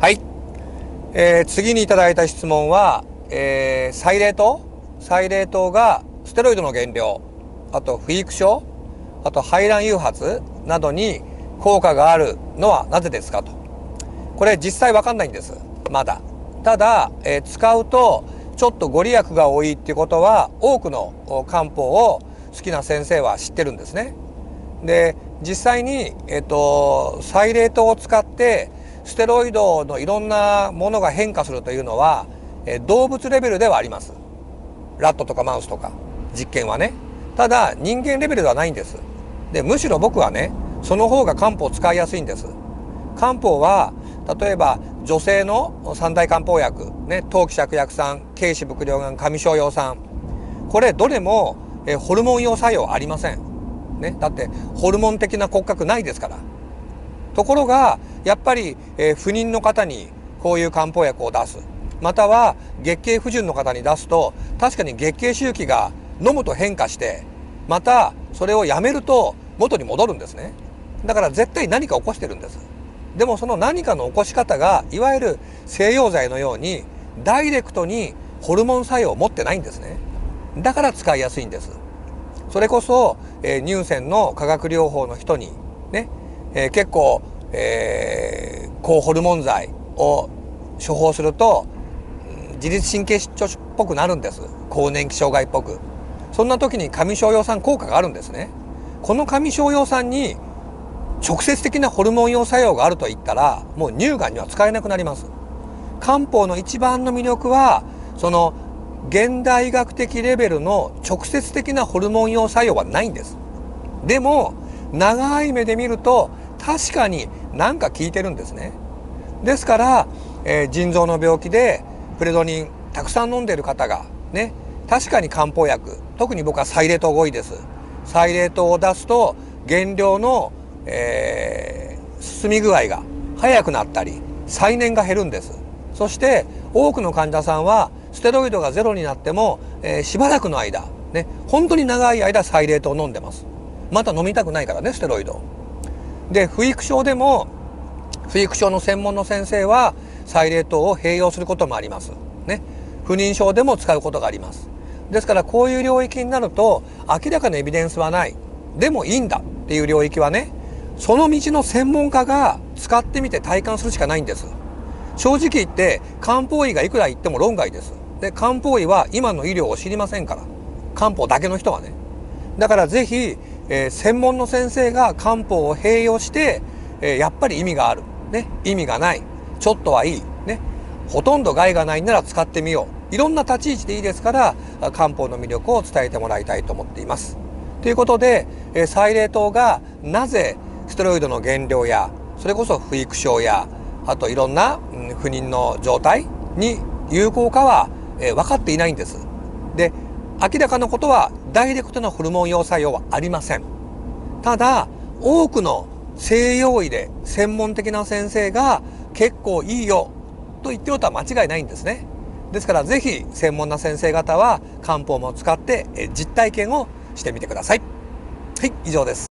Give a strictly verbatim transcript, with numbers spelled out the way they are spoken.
はい、えー、次にいただいた質問は、えー、サイレートサイレートがステロイドの原料、あと不育症、あと排卵誘発などに効果があるのはなぜですかと。これ実際わかんないんです、まだ。ただ、えー、使うとちょっとご利益が多いっていうことは多くの漢方を好きな先生は知ってるんですね。で、実際に、えっと、サイレートを使ってステロイドのいろんなものが変化するというのは、え動物レベルではあります。ラットとかマウスとか実験はね。ただ人間レベルではないんです。で、むしろ僕はね、その方が漢方を使いやすいんです。漢方は例えば女性の三大漢方薬、ね、当帰芍薬散、桂枝伏量丸、上昇葉散、これどれもえホルモン用作用ありません、ね、だってホルモン的な骨格ないですから。ところがやっぱり、えー、不妊の方にこういう漢方薬を出す、または月経不順の方に出すと、確かに月経周期が飲むと変化して、またそれをやめると元に戻るんですね。だから絶対何か起こしてるんです。でもその何かの起こし方がいわゆる西洋剤のようにダイレクトにホルモン作用を持ってないんですね。だから使いやすいんです。それこそ、えー、乳腺の化学療法の人にね、えー、結構、えー、抗ホルモン剤を処方すると、うん、自律神経失調症っぽくなるんです。更年期障害っぽく。そんな時に上昇葉酸効果があるんですね。この上昇葉酸に直接的なホルモン用作用があると言ったら、もう乳がんには使えなくなります。漢方の一番の魅力は、その現代医学的レベルの直接的なホルモン用作用はないんです。でも長い目で見ると確かに何か効いてるんですね。ですから、えー、腎臓の病気でプレドニンたくさん飲んでいる方がね、確かに漢方薬、特に僕はサイレートが多いです。サイレートを出すと減量のえー、進み具合が早くなったり再燃が減るんです。そして多くの患者さんはステロイドがゼロになっても、えー、しばらくの間ね、本当に長い間サイレートを飲んでます。また飲みたくないからね、ステロイドで。不育症でも不育症の専門の先生はサイレートを併用することもありますね。不妊症でも使うことがあります。ですからこういう領域になると明らかなエビデンスはない、でもいいんだっていう領域はね、その道の専門家が使ってみて体感するしかないんです。正直言って漢方医がいくら言っても論外です。で、漢方医は今の医療を知りませんから、漢方だけの人はね。だからぜひ、えー、専門の先生が漢方を併用して、えー、やっぱり意味がある、ね、意味がない、ちょっとはいい、ね、ほとんど害がないなら使ってみよう、いろんな立ち位置でいいですから漢方の魅力を伝えてもらいたいと思っています。ということで、えー、サイレートがなぜステロイドの減量や、それこそ不育症や、あといろんな、うん、不妊の状態に有効かは、えー、分かっていないんです。で、明らかなことはダイレクトなホルモン用作用はありません。ただ多くの西洋医で専門的な先生が結構いいよと言ってることは間違いないんですね。ですからぜひ専門な先生方は漢方も使って、えー、実体験をしてみてください。はい、以上です。